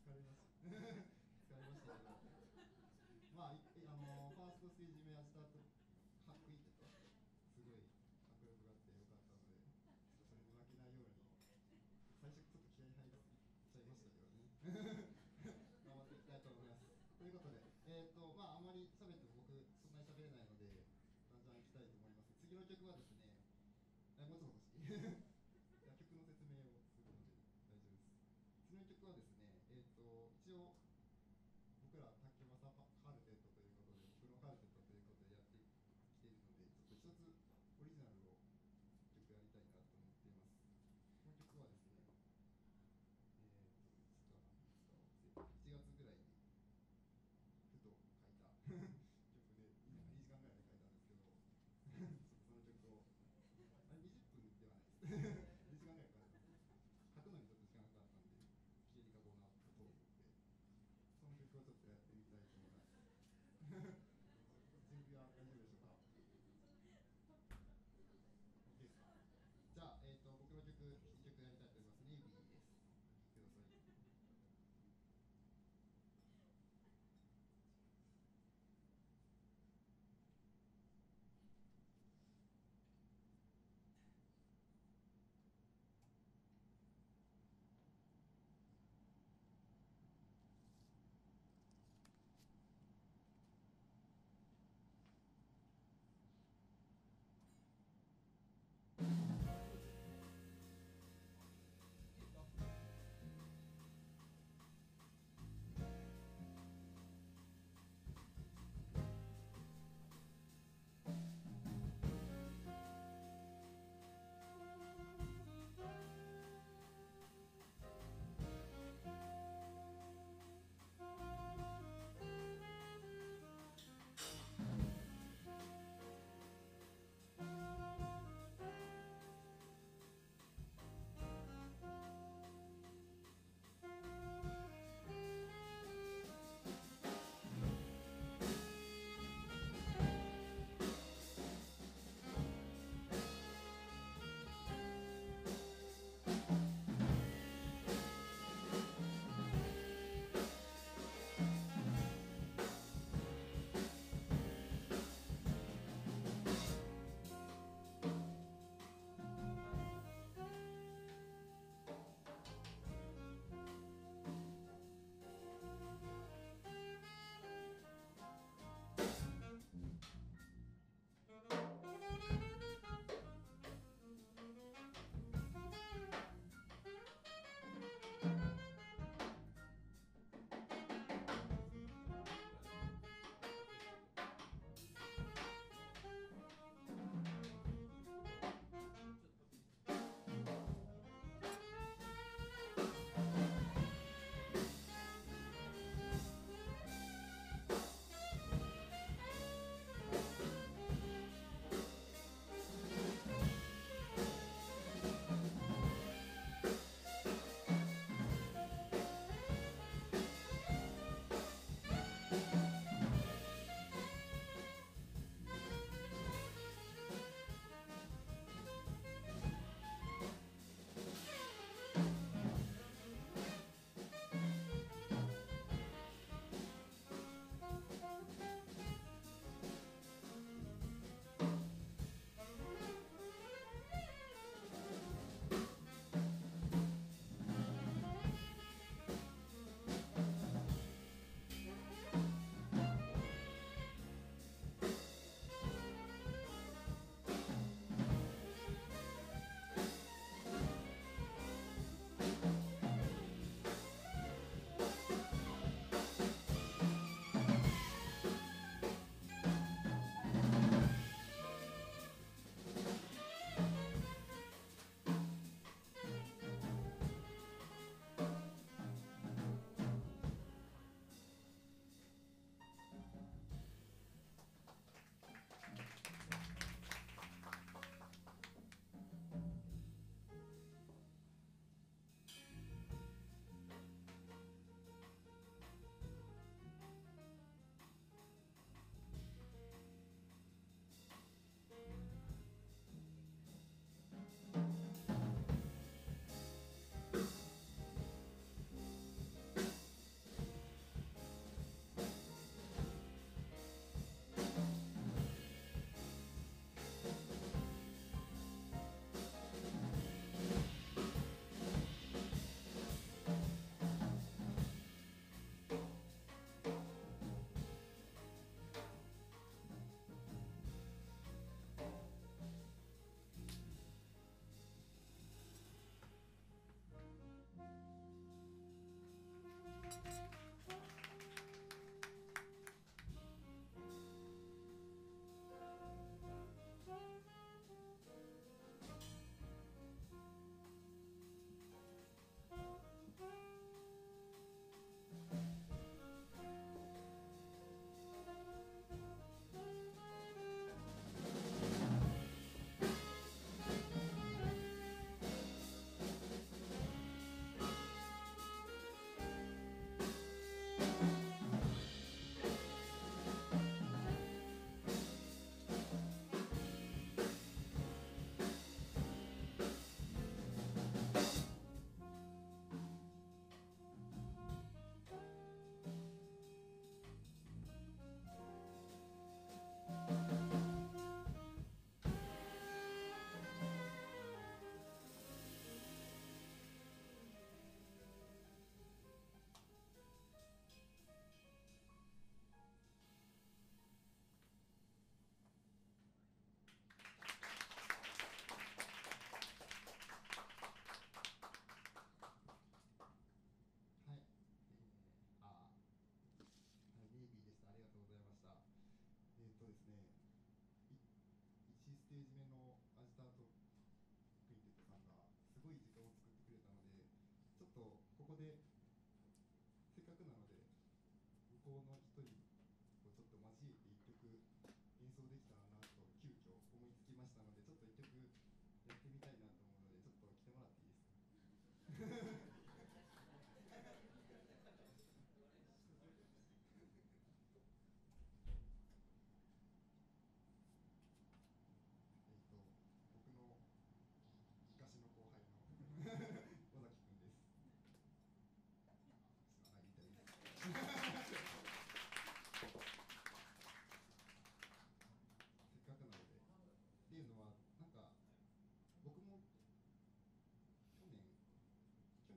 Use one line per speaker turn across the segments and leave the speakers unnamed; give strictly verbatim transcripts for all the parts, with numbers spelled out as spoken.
疲れました疲れましたけど、まあ、いあのファーストステージ目はスタートかっこいいけど、すごい迫力があってよかったので、ちょっとそれに負けないように、最初ちょっと気合い入りすぎちゃいましたけどね、頑張っていきたいと思います。ということで、えーとまあ、あんまり喋っても僕、そんなに喋れないので、だんだんいきたいと思います。次の曲はですね、えもうちょっと欲しい曲の説明をするので大丈夫です。次の曲はですね、えーと一応、僕ら竹正カルテットということで、僕のカルテットということでやってきているので、ちょっと一つオリジナルを曲やりたいなと思っています。この曲はですね、えーと、いつかいちがつぐらいにふと書いた曲で、にじかんぐらいで書いたんですけど、ちょっとその曲を、あれにじゅっぷんではないですの一人をちょっと交えて一曲演奏できたらなと急遽思いつきましたので、ちょっと一曲やってみたいなと思うので、ちょっと来てもらっていいですか。えっと僕の昔の後輩の尾崎くんです。ちょっとあ、言いたいですせっかくなので。っていうのは、なんか僕も去年去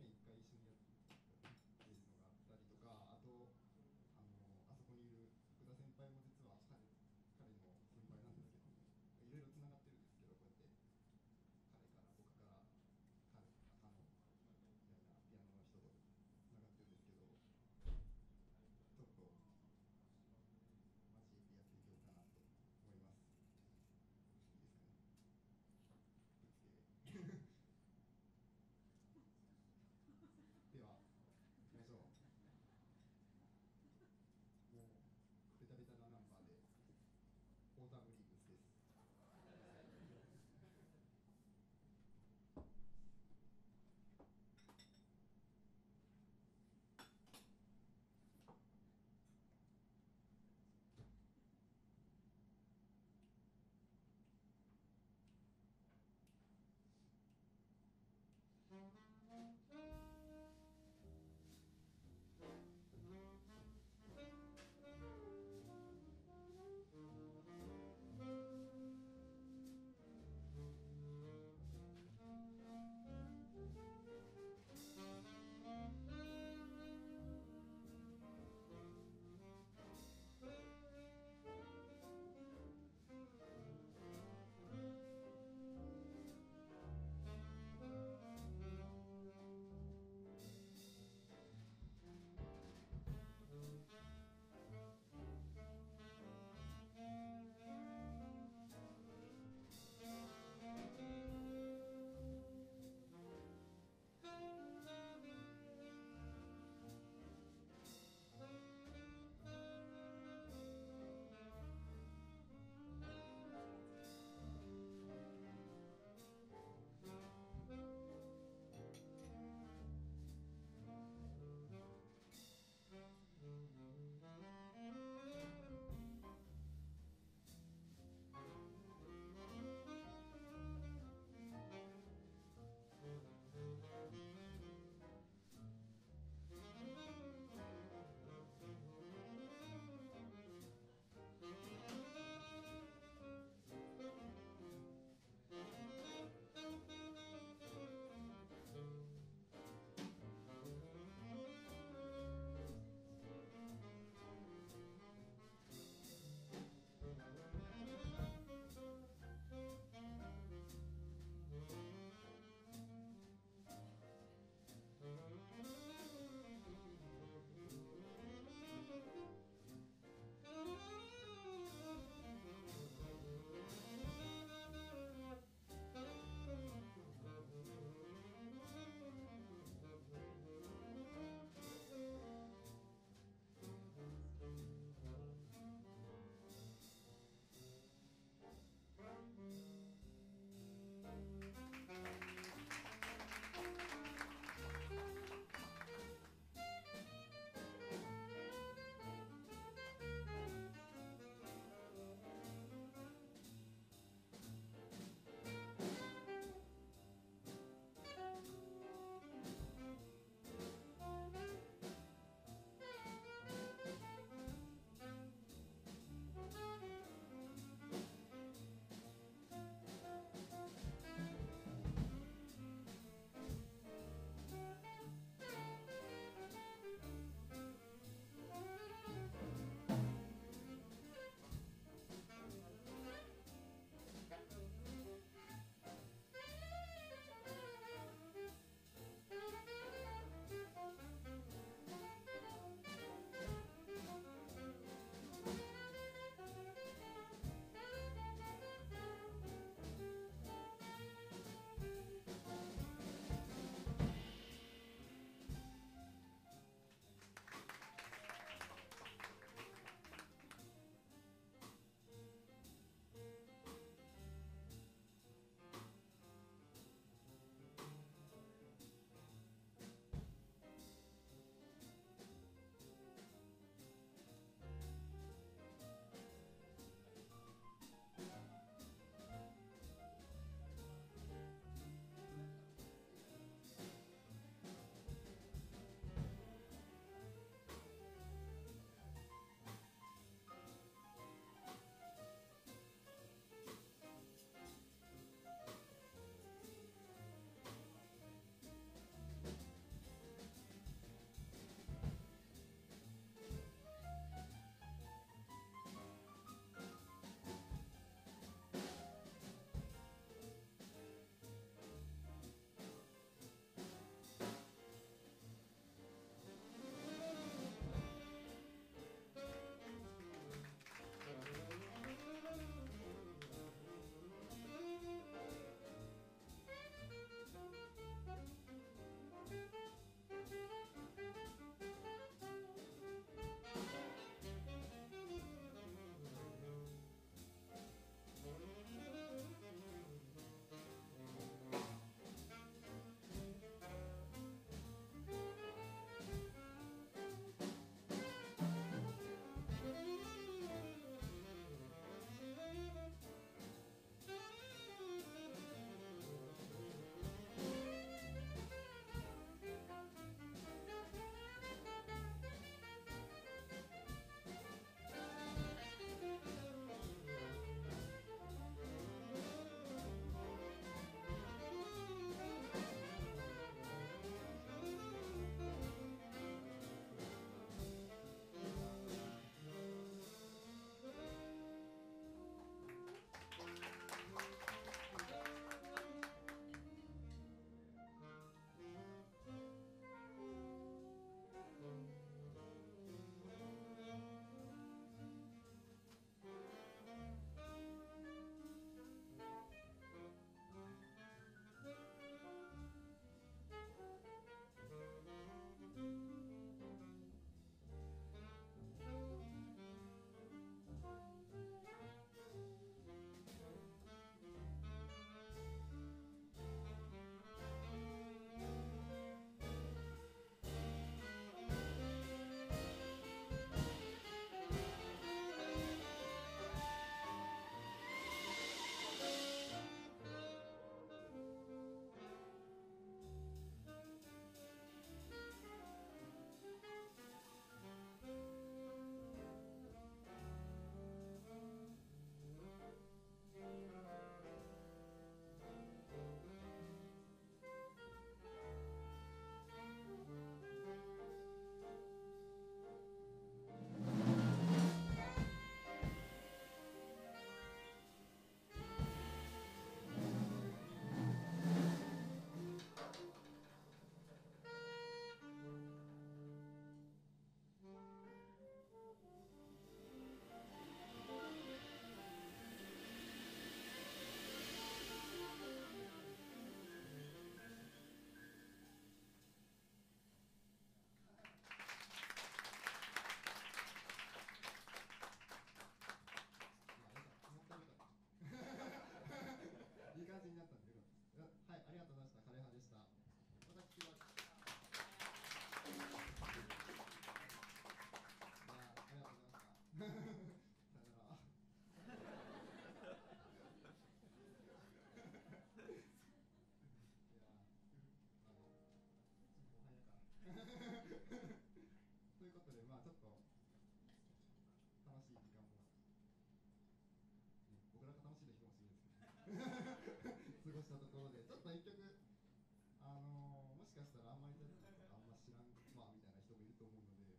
したところでちょっと一曲あのー、もしかしたらあんまりジャズとかあんま知らんわみたいな人もいると思うので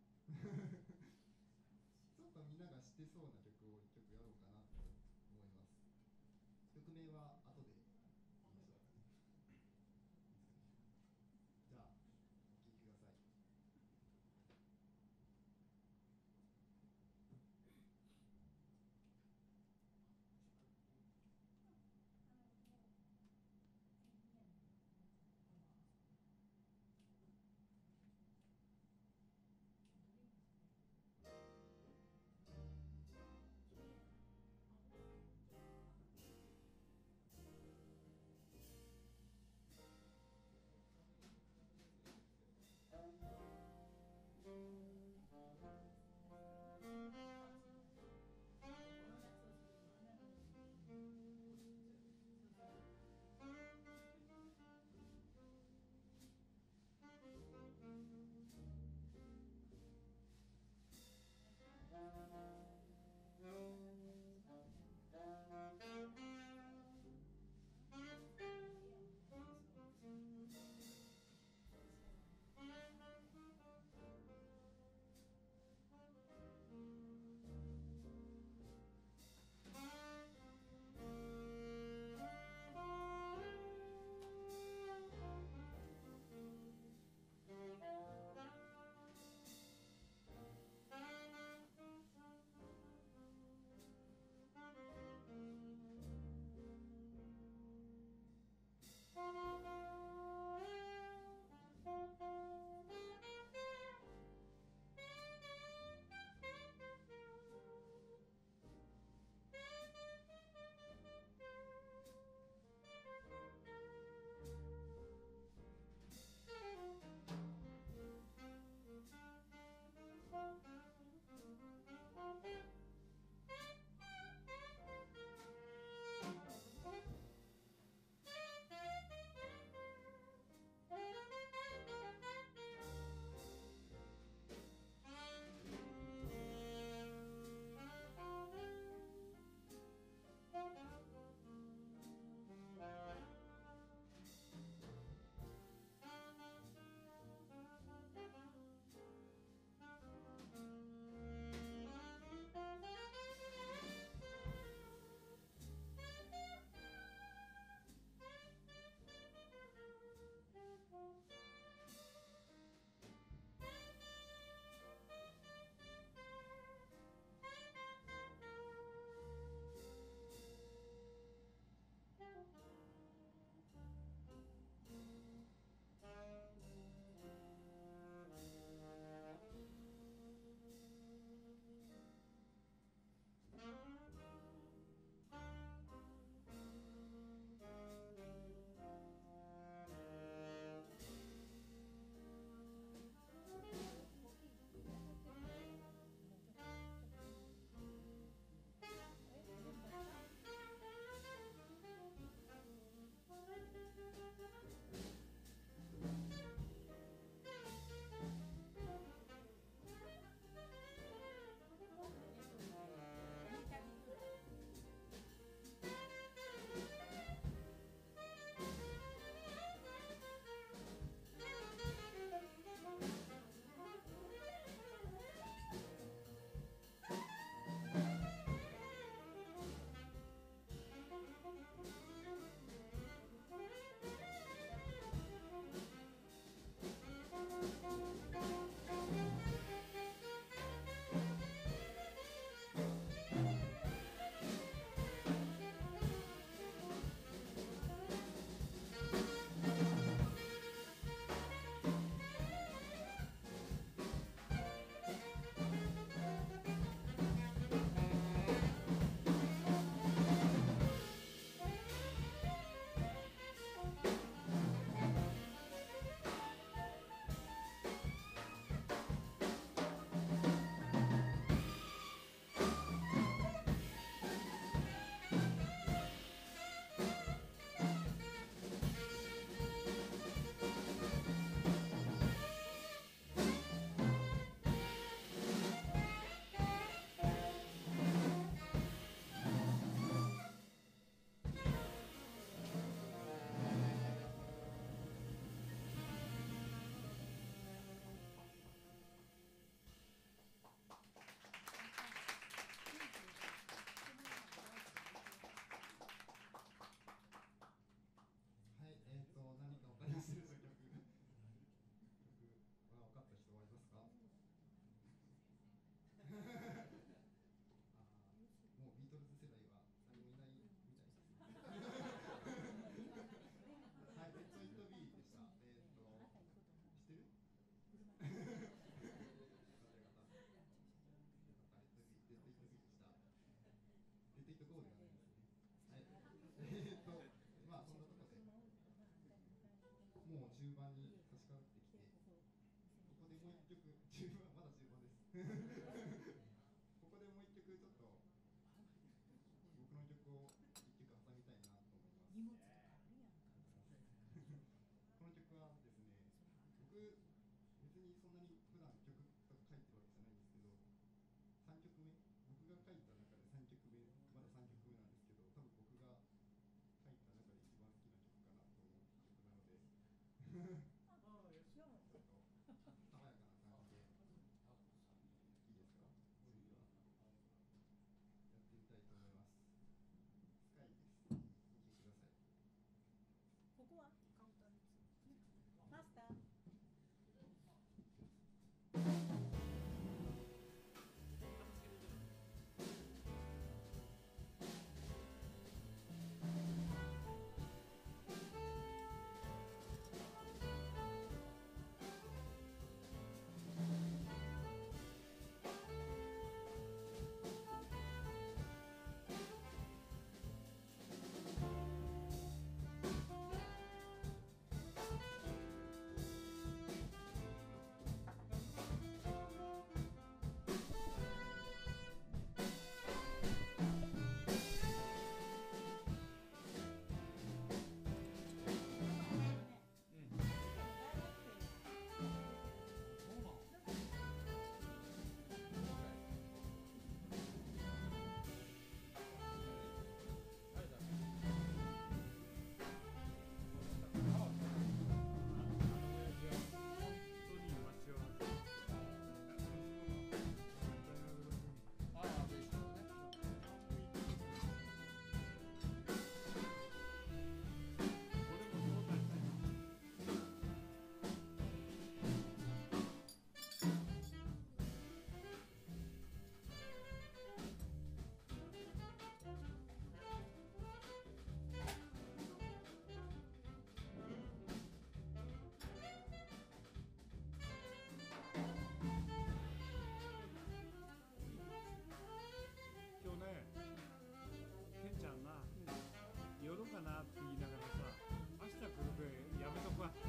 ちょっとみんなが知ってそうな曲を一曲やろうかなと思います。曲名は後で言いましょうかね。じゃあお聴きください。 もう中盤に差し掛かってきて、ここでもう一曲、中盤まだ中盤です。ここでもう一曲ちょっと僕の曲を一曲挟みたいなと思います。荷物とかあるやんか。この曲はですね、僕別にそんなに普段曲とか書いてるわけじゃないんですけど、さんきょくめ、僕が書いた中でさんきょくめ、まださんきょくめなんですけど、多分僕が書いた中で一番好きな曲かなと思う曲なのでちょっと爽やかな感じでいいですか？次はやってみたいと思います。スカイです。お聴きください。
ここはカウンターです。マスター
夜かなって言いながらさ、明日来るべやめとくわ。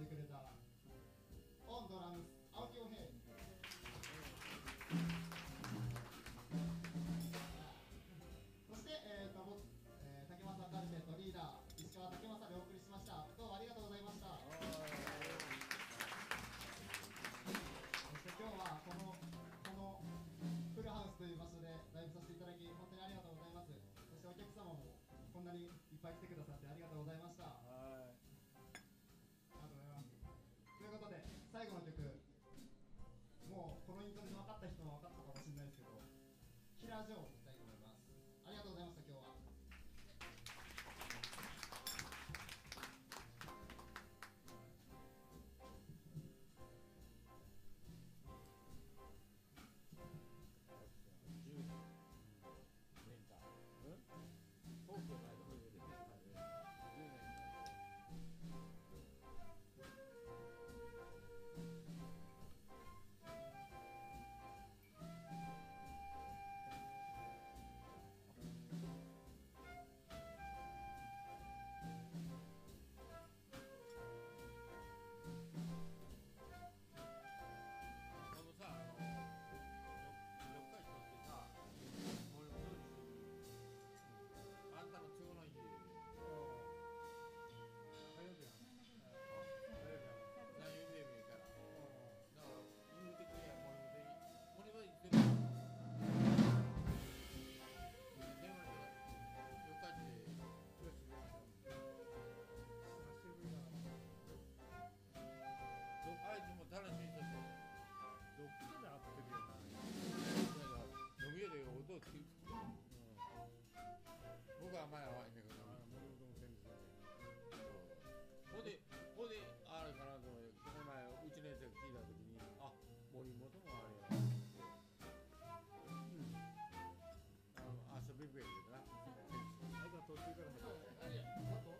してくれたオンドラムス青木洋平、そして、えーと僕えー、竹正カルテットリーダー石川竹正でお送りしました。どうもありがとうございました。そして今日はこのこのフルハウスという場所でライブさせていただき本当にありがとうございます。そしてお客様もこんなにいっぱい来てくださってありがとうございました。ありがとうございます。ということで最後の曲、もうこのイントロで分かった人は分かったかもしれないですけど、キラージョーをいきたいと思います。ありがとうございました。今日は
僕は前はわいんだけど、ほんで、ほんで、あれかなと思って、この前、うちのやつが聞いたときに、あ、森本もあれやなって、あの、遊び部やけどな。あれが途中から始まった。あれや、あと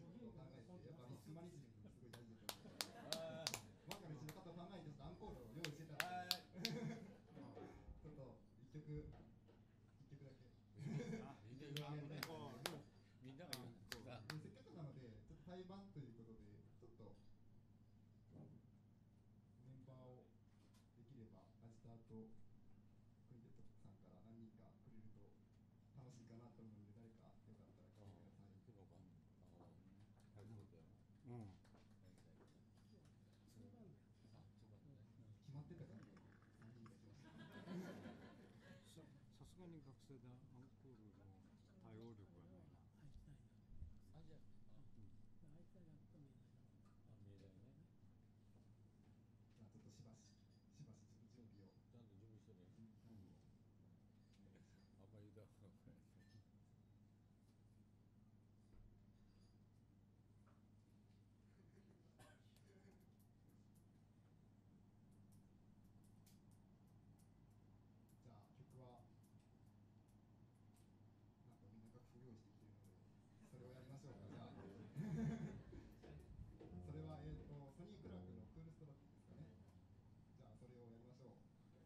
ことを考えて、やっぱリスクマネジメントがすごい大事だと思う。マーカーの一の方を考えて、ちょっとアンコールを用意してたんで、ちょっと一曲、一曲だけ。
あ、
みんな
一曲だけやりたい
こ
と思います。
う
みんなが言うんですが、
でせっかくなので、ちょっと対バンということで、ちょっとメンバーをできれば、アジターとクインテットさんから何人かくれると楽しいかなと思うので、誰かよかったら来てください。
行くのか。ああ、大丈夫だよ。
うん。
あ、そうだね。
決まってたからね、さんにんが来ました。
ささすがに学生でアンコールの対応力がないな。
あ、じゃあ、あ、
あいつはやっと見えない。
あ、見えないね。
じゃあちょっとしばし、しばしちょっと準備を。
ちゃんと準備してね。あんまり言うたらこれ。
じゃあ曲は、なんかみんな楽譜用意してきてるので、それをやりましょうか。じゃあそれは、えー、とソニー・クラークのクールストラックですかね。じゃあそれをやりましょう。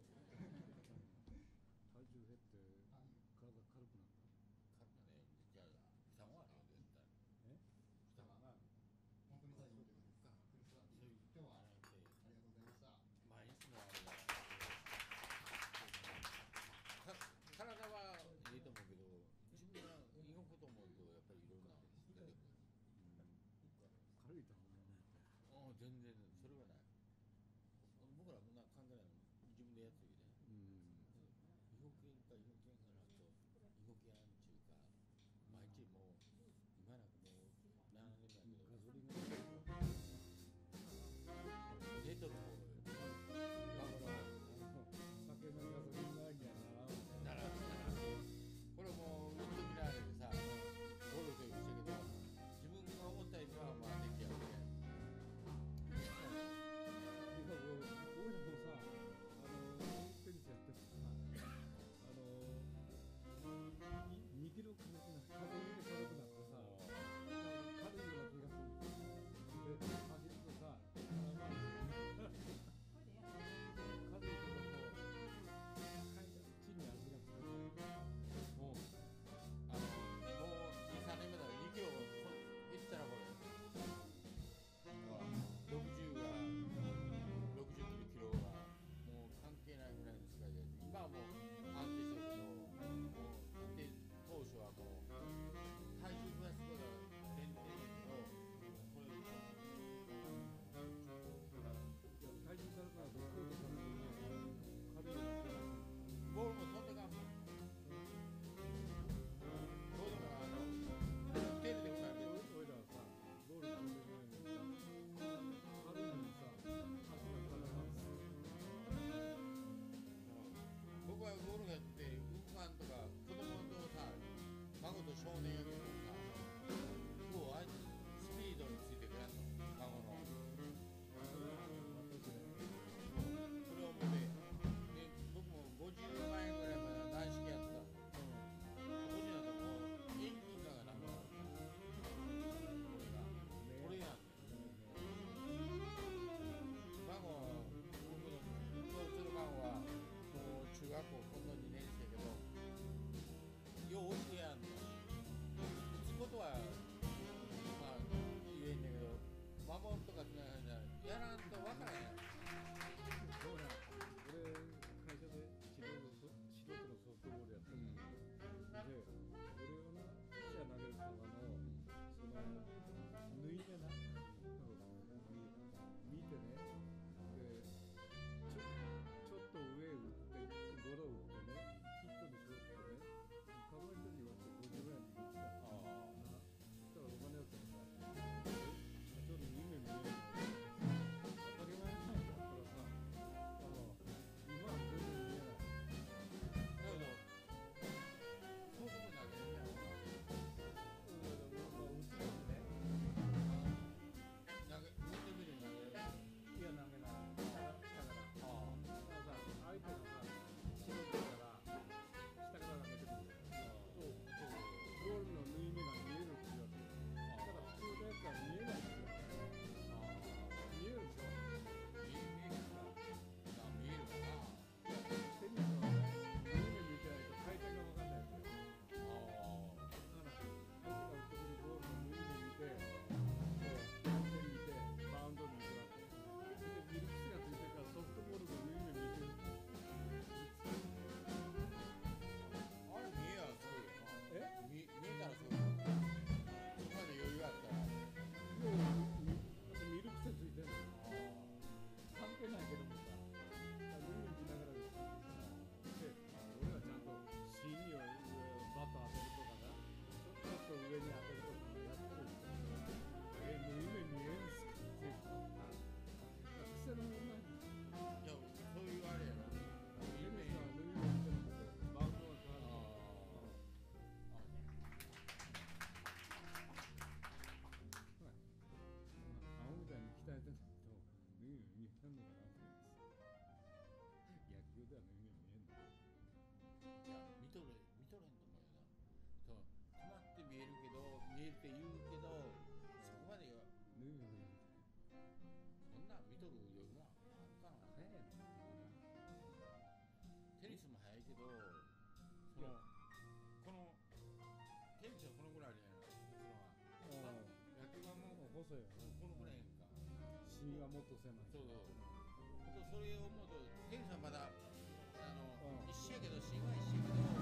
体重減って
あ、いいよ。
体軽くなった。
軽くね、じゃあ、負担はあるよ、絶対。
え？
負担は。
本当に最後の曲です。クールストラック。
そういう
今日はあ
あれって
りがとうございました。
まあいつもあれだか体はいいと思うけど、自分が動くと思うとやっぱりいろんな出てくる。
軽いと思うね。
ああ、全然それはない。僕らそんな関係ないもん。自分でやってるけどね。
うん。
違法犬か違法犬かなと違法犬っていうか、毎日もう今なんかもうななねんめやけど、
ガソリンが
ネットの方が
酒のガソリン代にはならんわね。
ならこれもう運時のあれでさ、ゴルフと一緒やけど、自分が思った以上はまあできやるね。
今俺俺もさ、あのテニスやっててさ、あのにキロ軽くなって、風入れ軽くなって
この天地はこのぐらいじゃないの、野球はもう
細いよね。
このぐらいやんか。
芯がもっと狭い。
そうそう。それを思うと天さんまだあの、一緒やけど芯は一緒やけど